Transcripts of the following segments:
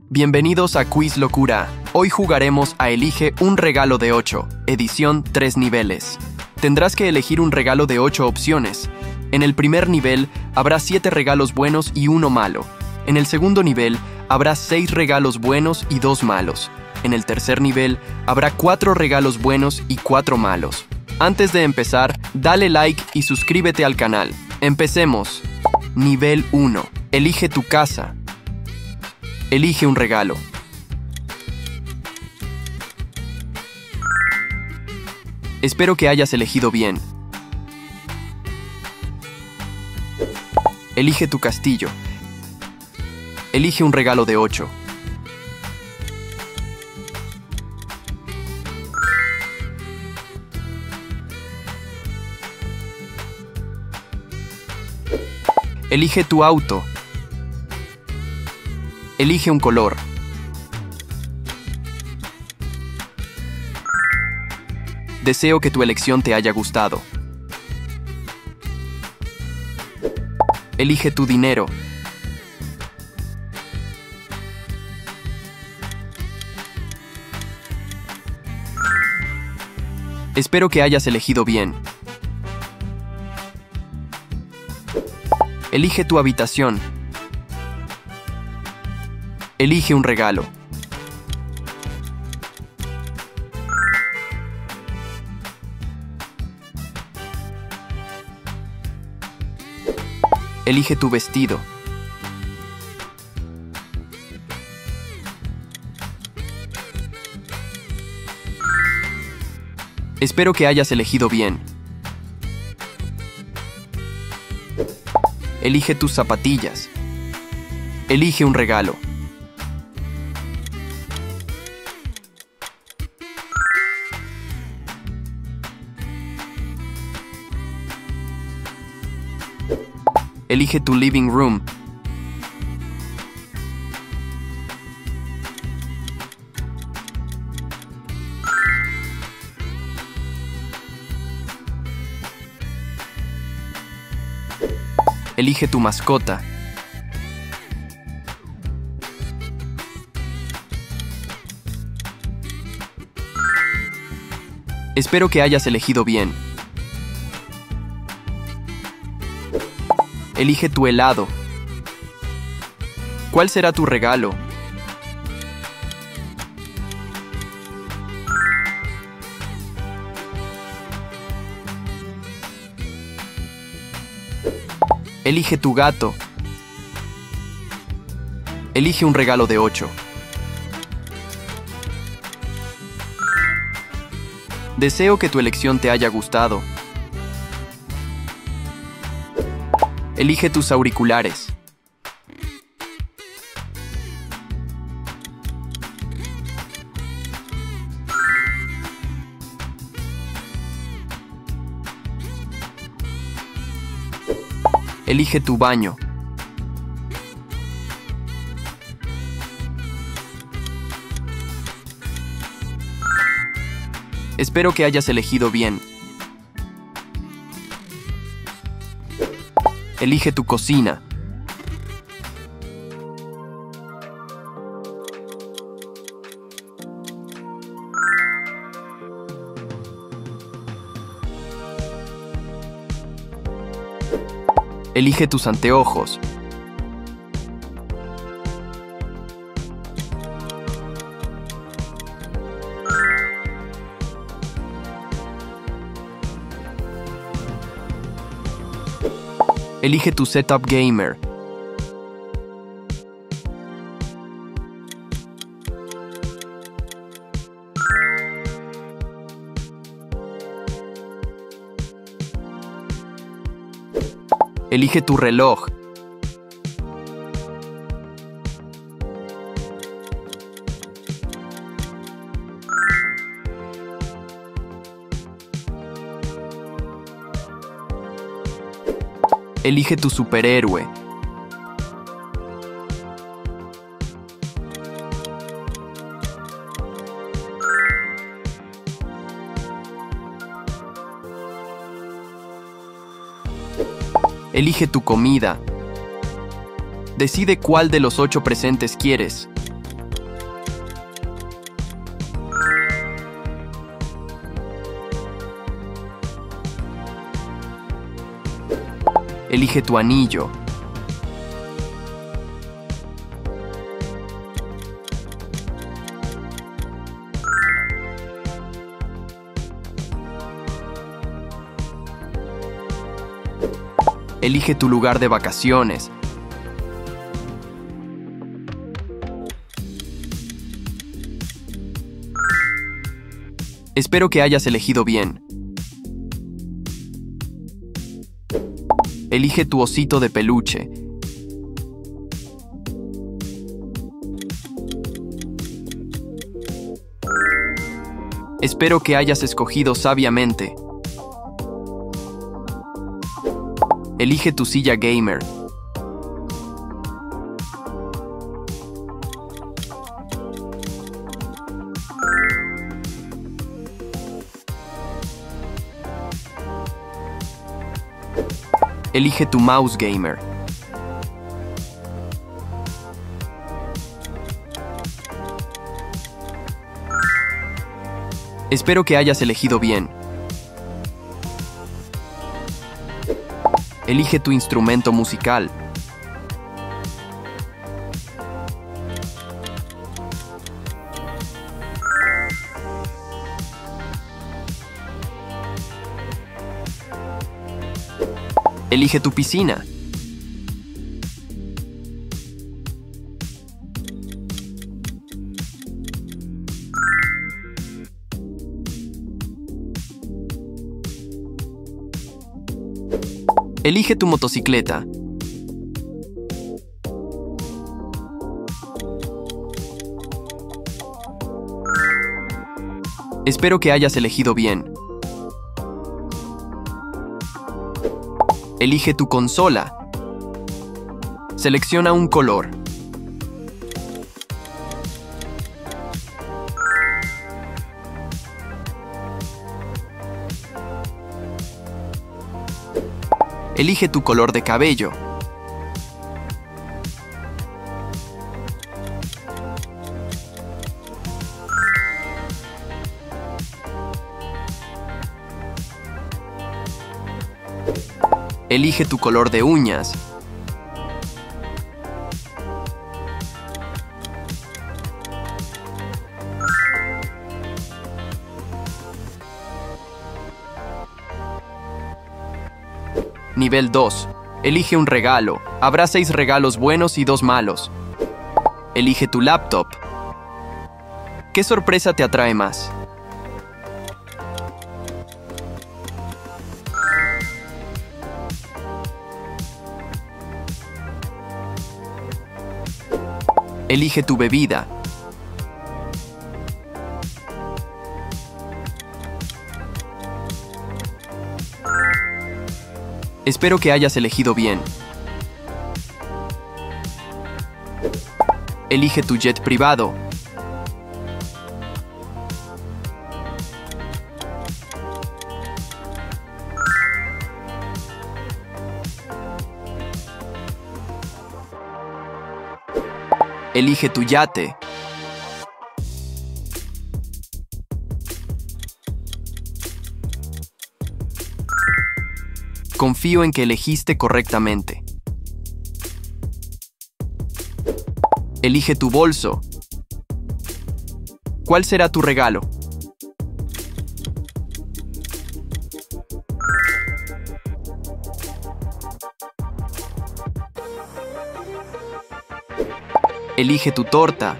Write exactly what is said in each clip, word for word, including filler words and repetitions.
Bienvenidos a Quiz Locura. Hoy jugaremos a Elige un regalo de ocho, edición tres niveles. Tendrás que elegir un regalo de ocho opciones. En el primer nivel habrá siete regalos buenos y uno malo. En el segundo nivel habrá seis regalos buenos y dos malos. En el tercer nivel habrá cuatro regalos buenos y cuatro malos. Antes de empezar, dale like y suscríbete al canal. Empecemos. Nivel uno. Elige tu casa. Elige un regalo. Espero que hayas elegido bien. Elige tu castillo. Elige un regalo de ocho. Elige tu auto. Elige un color. Deseo que tu elección te haya gustado. Elige tu dinero. Espero que hayas elegido bien. Elige tu habitación. Elige un regalo. Elige tu vestido. Espero que hayas elegido bien. Elige tus zapatillas. Elige un regalo. Elige tu living room. Elige tu mascota. Espero que hayas elegido bien. Elige tu helado. ¿Cuál será tu regalo? Elige tu gato. Elige un regalo de ocho. Deseo que tu elección te haya gustado. Elige tus auriculares. Elige tu baño. Espero que hayas elegido bien. Elige tu cocina. Elige tus anteojos. Elige tu setup gamer. Elige tu reloj. Elige tu superhéroe. Elige tu comida. Decide cuál de los ocho presentes quieres. Elige tu anillo. Elige tu lugar de vacaciones. Espero que hayas elegido bien. Elige tu osito de peluche. Espero que hayas escogido sabiamente. Elige tu silla gamer. Elige tu mouse gamer. Espero que hayas elegido bien. Elige tu instrumento musical. Elige tu piscina. Elige tu motocicleta. Espero que hayas elegido bien. Elige tu consola. Selecciona un color. Elige tu color de cabello. Elige tu color de uñas. Nivel dos. Elige un regalo. Habrá seis regalos buenos y dos malos. Elige tu laptop. ¿Qué sorpresa te atrae más? Elige tu bebida. Espero que hayas elegido bien. Elige tu jet privado. Elige tu yate. Confío en que elegiste correctamente. Elige tu bolso. ¿Cuál será tu regalo? Elige tu torta.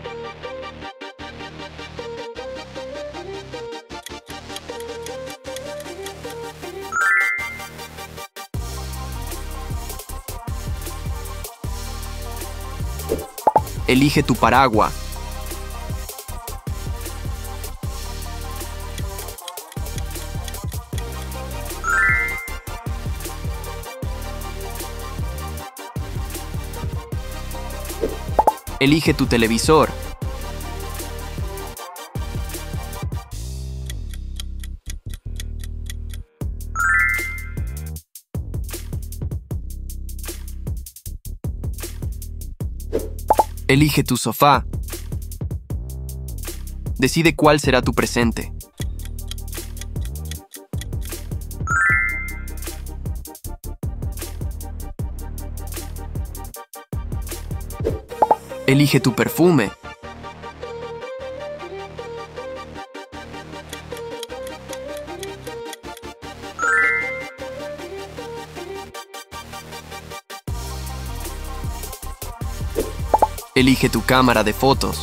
Elige tu paraguas. Elige tu televisor. Elige tu sofá. Decide cuál será tu presente. Elige tu perfume. Elige tu cámara de fotos.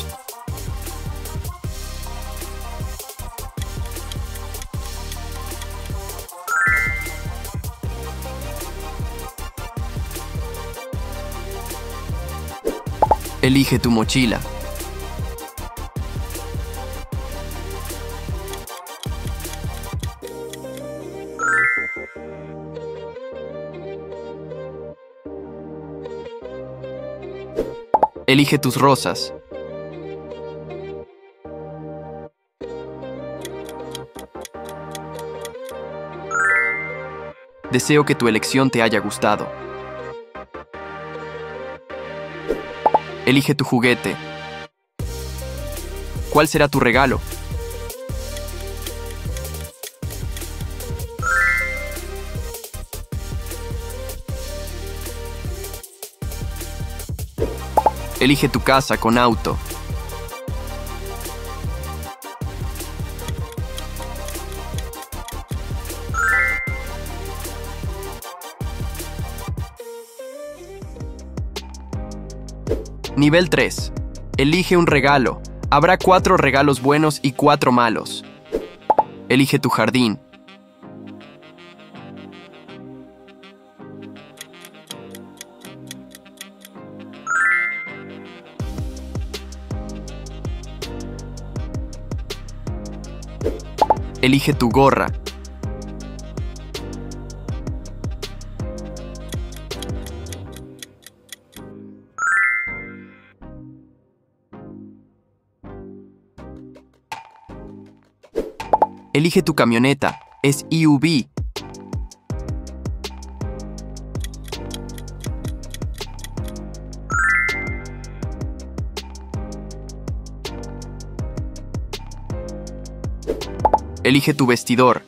Elige tu mochila. Elige tus rosas. Deseo que tu elección te haya gustado. Elige tu juguete. ¿Cuál será tu regalo? Elige tu casa con auto. Nivel tres. Elige un regalo. Habrá cuatro regalos buenos y cuatro malos. Elige tu jardín. Elige tu gorra. Elige tu camioneta. Es S U V. Elige tu vestidor.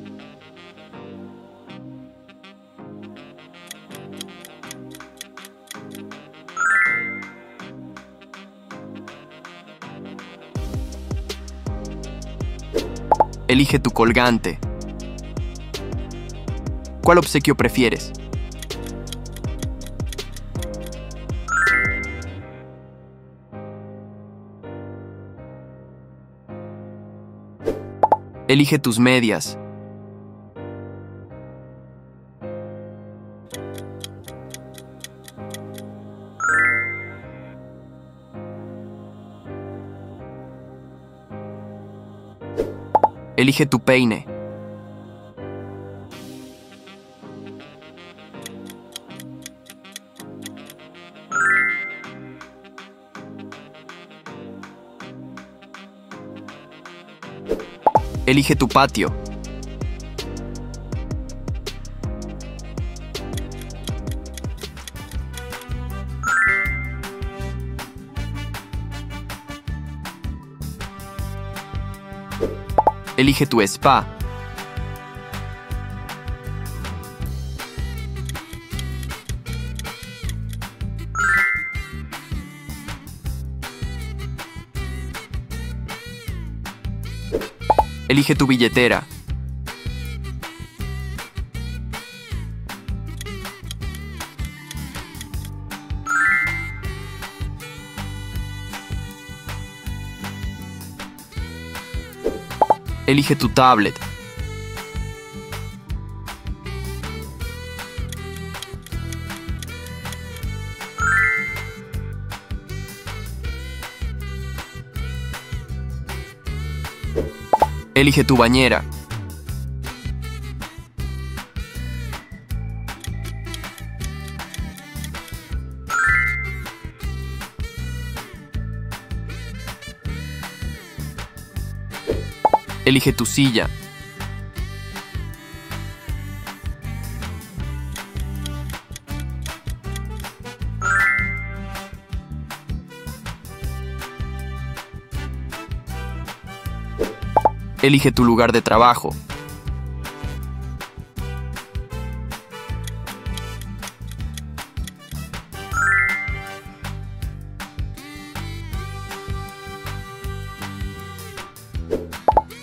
Elige tu colgante. ¿Cuál obsequio prefieres? Elige tus medias. Elige tu peine. Elige tu patio. Elige tu spa. Elige tu billetera. Elige tu tablet. Elige tu bañera. Elige tu silla. Elige tu lugar de trabajo.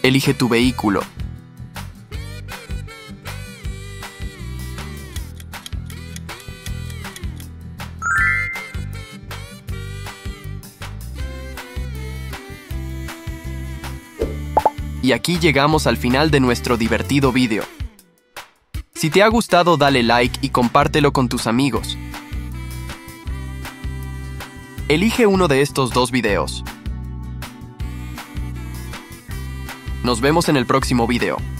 Elige tu vehículo. Y aquí llegamos al final de nuestro divertido vídeo. Si te ha gustado, dale like y compártelo con tus amigos. Elige uno de estos dos videos. Nos vemos en el próximo video.